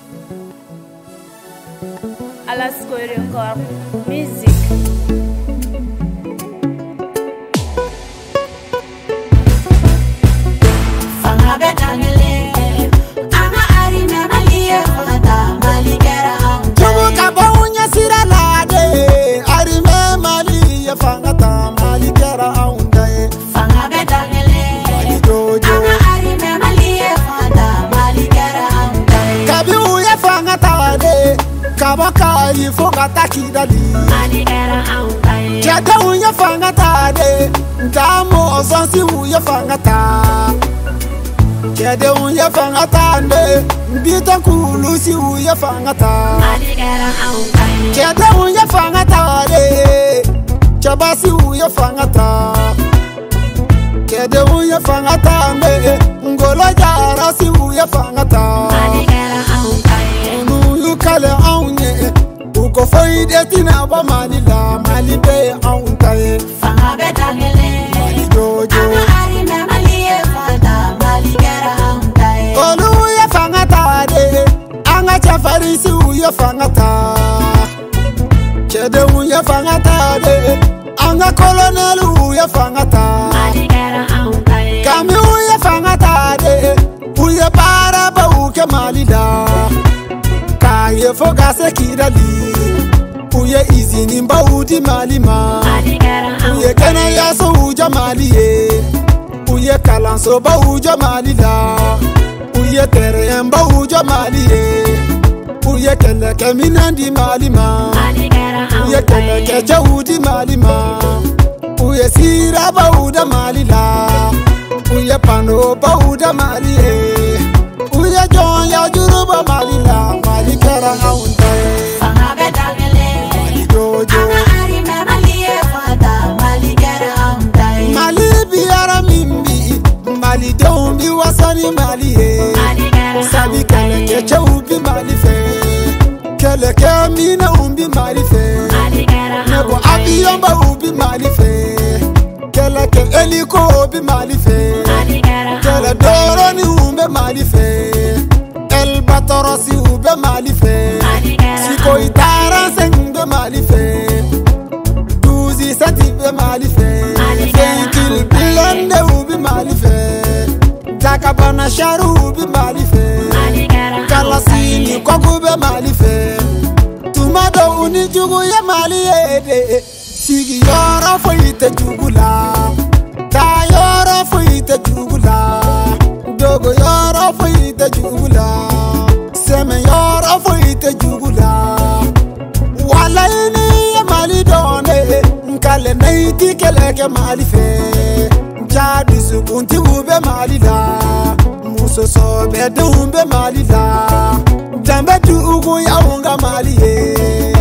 Ala scorer encore musique. Fanga betangele, ama arime malie fata maligera aunde. Tubuka baunya siralade, arime malie fangata maligera aunde. Fanga betangele, ama arime malie fata maligera aunde. Kabi uye fangata de, kabaka yifoka takidali Maligera aunde. Kede uye fangata de, nkamo ozonsi uye fangata. Kede uye fangata de, mbita kulusi uye fangata. Maligera aunde. Kede uye fangata de, chabasi uye fangata. Kede uye fangata de, ngolo jarasi uye fangata. Maligera aunde. Unu kale aunye, uko foide tina ba malila malibe auntaye. Fanga betangele, Jojo. ama arime malie fata maligera aunde. Olu uye fangata de, anga chafarisi uye fangata. Kede uye fangata de, anga kolonel uye fangata. Maligera aunde. Kami uye fangata de, uye para ba uke malila. Kaye fogase kidali, uye izini mba udi malima. Maligera Uye kene yaso uja maliye, uye kalanso ba uja malila. Uye tere mba uja maliye, uye kele keminandi malima. Maligera Uye kele kecha udi malima. Uye sira ba uda malila, uye pano ba uda maliye. Uye jon ya juruba malila, maligera auntaye. Fanga betangele, Jojo. ama arime malie fata maligera aunde. Mali biara mimbi, Mali dombi wasani mali ye. Maligera Sabi kele kecha ubi mali fe, kele ke mina umbi mali fe. Maligera Nebo abiyamba ubi mali fe, kele ke eliko ubi mali fe. Maligera Kele doro ni umbe mali fe, el batorosi ube mali fe. Siko itara sengbe mali fe, duzi sati be mali fe. Feikil bilende ubi mali fe, Jakabana sharu ubi mali fe. Kalasini koku be mali fe, Tumado uni jugu ya mali ede. Sigi yoro fo ite jugula, Ta yoro fo ite jugula, Dogo yoro fo ite jugula, Seme yoro fo ite jugula. Wala ini ya mali done, Nkale naiti keleke mali fe. Jadi sukunti ube mali la, Muso sobe de ube mali la, Jambe tu ugu ya unga mali ye.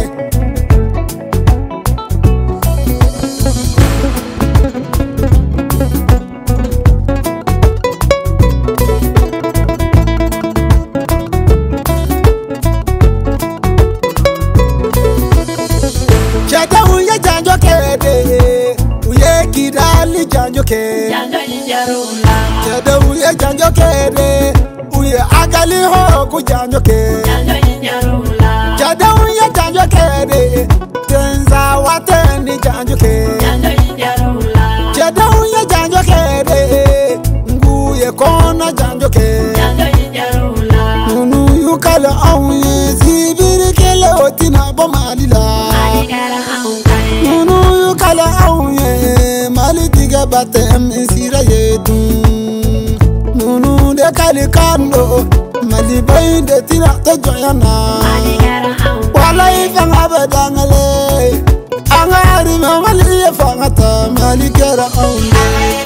Kede uye janjo kede, uye kidali janjo ke. Janjo injarula, Kede uye janjo kede, uye agali hoku janjo ke. janjo injarula, Kede uye janjo kede, tenza wateni janjo ke. janjo injarula, Kede uye janjo kede, nguye kona janjo ke. janjo injarula. Nunu yukale auye zibiri kele otina bo malila. Maligera aunde, Nunu yukale auye mali tige batem isira yedun. Nunu de kali kando mali bainde tina to joyana. maligera aunde, Wala ifanga bedangale, angari mali ifanga ta maligera auye.